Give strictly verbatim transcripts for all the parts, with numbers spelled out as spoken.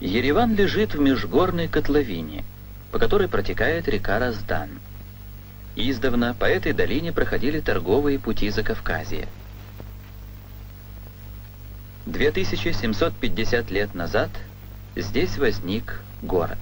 Ереван лежит в межгорной котловине, по которой протекает река Раздан. Издавна по этой долине проходили торговые пути Закавказья. две тысячи семьсот пятьдесят лет назад здесь возник город.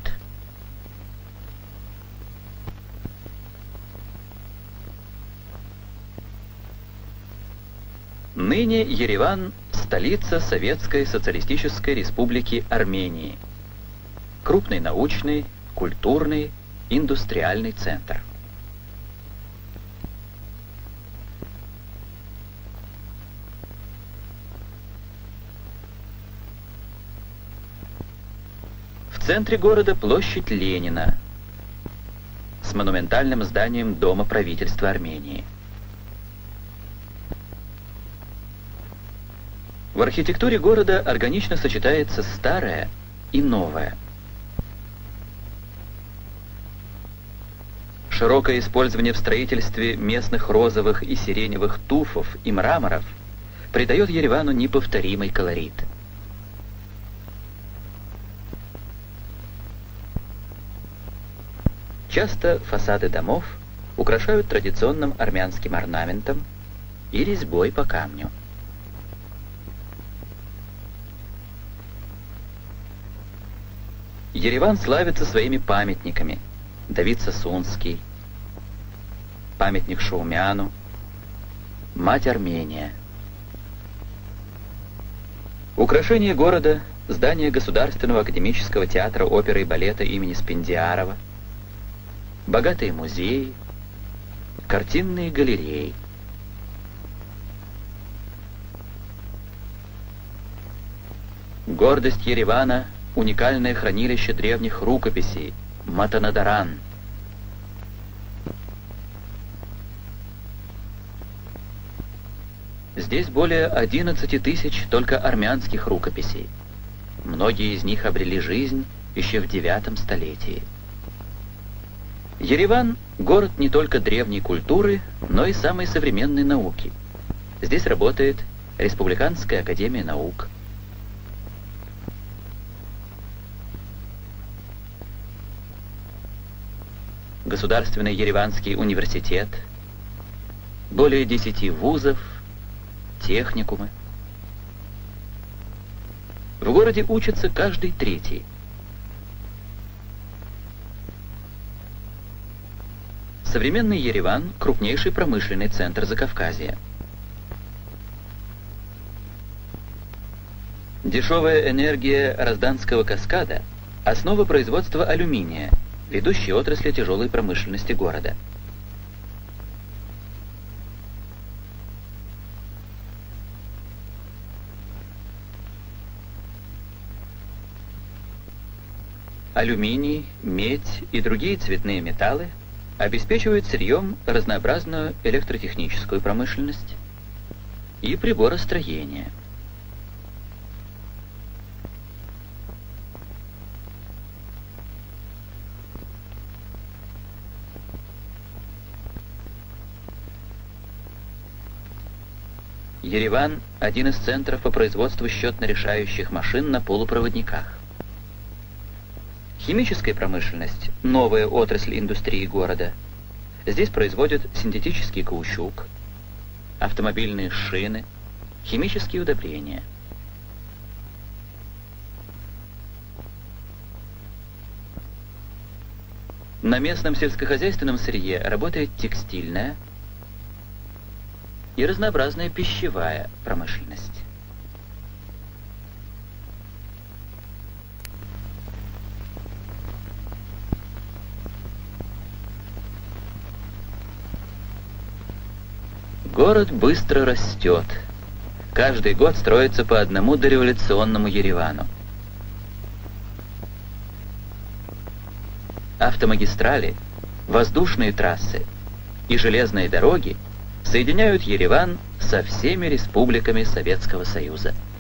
Ныне Ереван – столица Советской Социалистической Республики Армении. Крупный научный, культурный, индустриальный центр. В центре города площадь Ленина с монументальным зданием Дома правительства Армении. В архитектуре города органично сочетается старое и новое. Широкое использование в строительстве местных розовых и сиреневых туфов и мраморов придает Еревану неповторимый колорит. Часто фасады домов украшают традиционным армянским орнаментом и резьбой по камню. Ереван славится своими памятниками. Давид Сосунский, памятник Шаумяну, Мать Армения. Украшение города — здание Государственного академического театра оперы и балета имени Спендиарова, богатые музеи, картинные галереи. Гордость Еревана — уникальное хранилище древних рукописей Матанадаран. Здесь более одиннадцати тысяч только армянских рукописей. Многие из них обрели жизнь еще в девятом столетии. Ереван — город не только древней культуры, но и самой современной науки. Здесь работает Республиканская академия наук, Государственный Ереванский университет, более десяти вузов, техникумы. В городе учится каждый третий. Современный Ереван — крупнейший промышленный центр Закавказья. Дешевая энергия Разданского каскада — основа производства алюминия, ведущей отрасли тяжелой промышленности города. Алюминий, медь и другие цветные металлы обеспечивают сырьем разнообразную электротехническую промышленность и приборостроение. Ереван – один из центров по производству счетно-решающих машин на полупроводниках. Химическая промышленность – новая отрасль индустрии города. Здесь производят синтетический каучук, автомобильные шины, химические удобрения. На местном сельскохозяйственном сырье работает текстильная и разнообразная пищевая промышленность. Город быстро растет. Каждый год строится по одному дореволюционному Еревану. Автомагистрали, воздушные трассы и железные дороги соединяют Ереван со всеми республиками Советского Союза.